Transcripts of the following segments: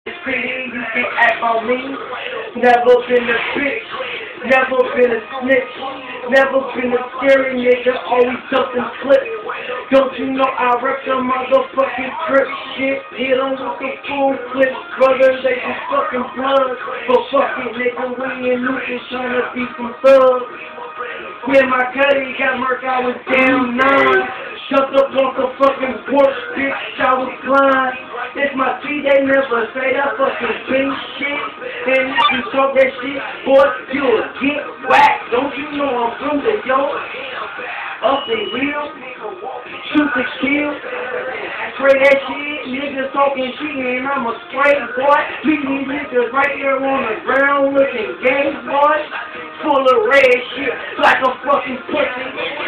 pretty, you can act on me. Never been a bitch, never been a snitch, never been a scary nigga, always something clip. Don't you know I rep the motherfucking trip shit? Hit on with the full clip, brother, they some fucking blood. But fuck it, nigga, we in Newton trying to be some thugs. When my cutty got murked, I was down 9. Shut up off the fucking porch, bitch, I was blind. It's my T, they never say that fucking pink shit. And if you talk that shit, boy, you'll get whacked. Don't you know I'm from the yo? Up the hill, shoot the kill. Spray that shit, niggas talking shit, and I'm a spray boy. Meet these niggas right here on the ground looking gay, boy. Full of red shit, like a fucking pussy.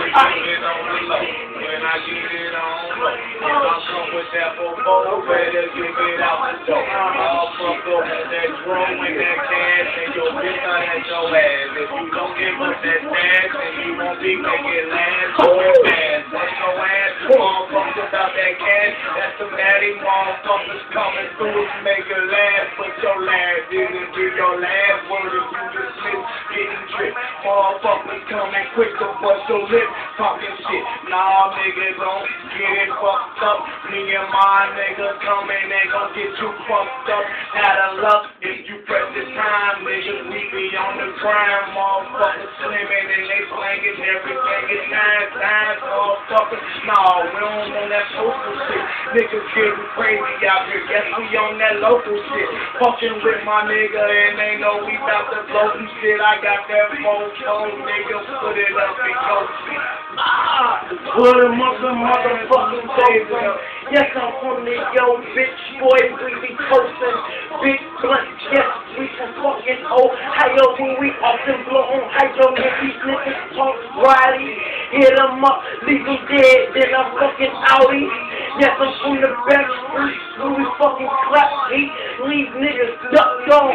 When I get it on, I'll come with that bobo, better give it out the door. I'll fuck up with that drum and that cash, and your bitch on at your ass. If you don't give us that cash, then you won't be making last. Boy, fast, bust your ass, motherfuckers about that cash. That's the natty motherfuckers coming through to make a laugh. Put your last in and do your last word if you just miss getting tripped. Motherfuckers coming quick to bust your lip, talking shit. Nah, nigga, don't get it fucked up. Me and my nigga coming, they gon' get you fucked up. Out of luck, if you press the time, niggas, we be on the crime. Motherfuckers slimming and they slanging everything. It's time, motherfuckers. Nah, we don't want that social shit. Niggas getting crazy out here. Guess we on that local shit. Fucking with my nigga and they know we bout to blow some shit. I got that phone, nigga, put it up and go. Put him up the motherfucking table. Yes, I'm from the yo, bitch boy, we be toasting. Big blunt, yes, we some fucking old. How yo, when we often blow on hydro, when these niggas talk riley. Hit them up, leave them dead, then I'm fucking outie. Yes, I'm from the back streets, when we fucking clap heat. Leave niggas ducked off.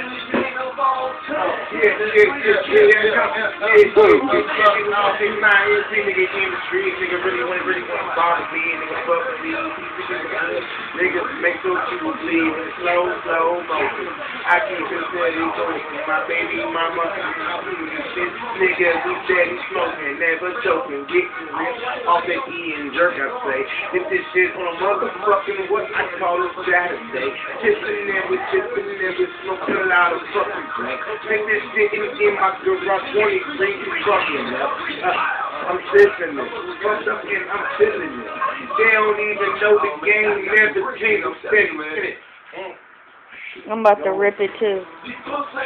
Nigga really want to bother me, nigga fuck me. Niggas make those people bleed in slow motion. I keep it steady going. My baby mama, shit. Nigga, we steady smoking, never joking, getting rich off that E and jerk, I say. If this shit on a motherfucking what I call it Saturday. Tipping in with smoking a lot of fucking drink. Make this shit in my garage 23 fucking up. I'm sipping it. Fucked up and I'm feeling it. They don't even know the game never changed. I'm steady with it. I'm about to rip it too. These pussy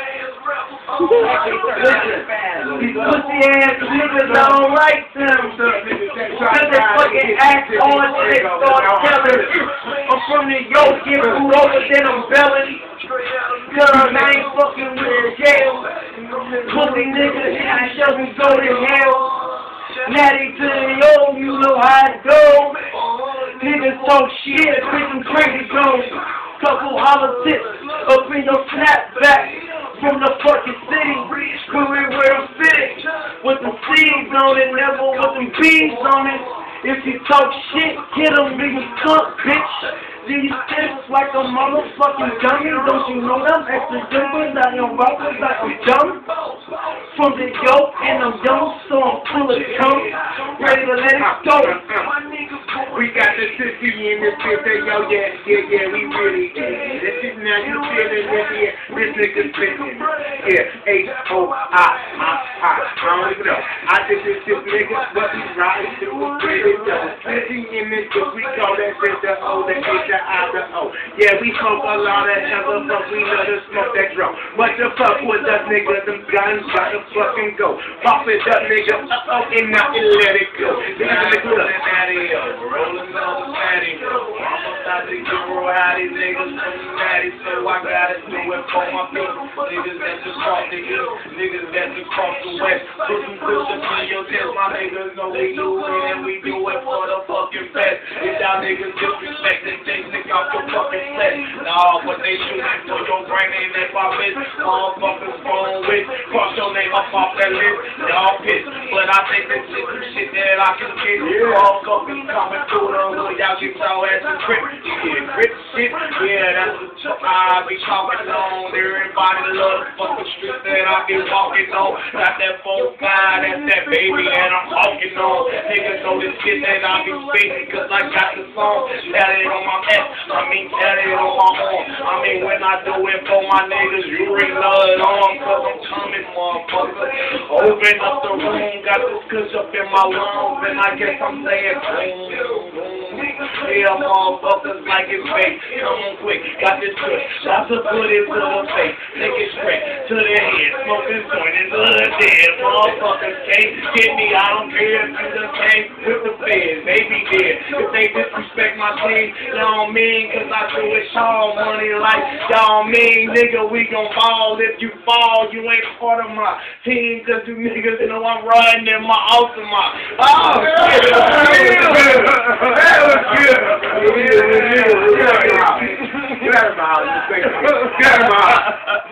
ass niggas don't like them. Cause they fucking act on they start telling. I'm from New York, get food over, then I'm belling. Cause I ain't fucking with the jail. Pussy niggas, I shall we go to hell. Natty to the yo, you know how it go. Niggas talk shit, bring some crazy goons. Couple hollow tips up in your snapback from the fucking city. Where we wear them fitted with the seeds on it, never with them beans on it. If you talk shit, get them, leave them cook, bitch. These tips like a motherfucking dummy. Don't you know them extra dimples out your rappers like I'm dumb? From the yoke and I'm young, so I'm full of cum. Ready to let it go. We got the sissy in this bitch, yo, yeah, we really did. This is now you feeling this here, this nigga's bitchin'. Yeah, H-O-I, I don't even know. I just this nigga, what we riding through is pretty dope. Sissy in this bitch, we call that shit the O, the H, the I, the O. Yeah, we smoke a lot of hella, but we love to smoke that drum. What the fuck with us niggas, them guns got to fucking go. Pop it up, nigga, and now it let it go. Rolling on the patio. Almost out the Euro, how these niggas from the natty, so I gotta do it for my people. Niggas that just cross the east, niggas that just cross the west. Put some push-ups in your chest, my niggas know we do it, and we do it for the fucking best. If y'all niggas disrespect, then take nigga off your fucking set. Nah, but they shooting for your brain, ain't that my bitch. Motherfuckers phone with, cross your name up off that list, y'all pissed. But I think this shit that I can get. Motherfuckers coming through the hood, y'all get y'all ass a grip. Yeah, grip shit. Yeah, that's what I I be talking on. Everybody love the fucking street that I be walking on. Got that 4-5, that's that baby that I'm talking on. Niggas know this shit that I be speaking, cause I got the song. Tatted on my ass, tatted on my arm. When I do it for my niggas, you ring the alarm, cause I'm coming, motherfucker. Open up the room, got this kush up in my lungs, and I guess I'm saying boom, boom, boom. Yeah, motherfuckers like it's fake. Come on quick, got this kush, got to put it to the face. Take it straight to the head, smoking joint into the dead. Motherfuckers can't get me, I don't care if you done came with the feds. They be dead. If they disrespect my team, y'all mean, cause I do it all money like y'all mean, nigga, we gon' ball. If you fall, you ain't part of my team, cause you niggas know I'm riding in my Altima. Oh, shit. That was good. Get out of my house. Get out of my house.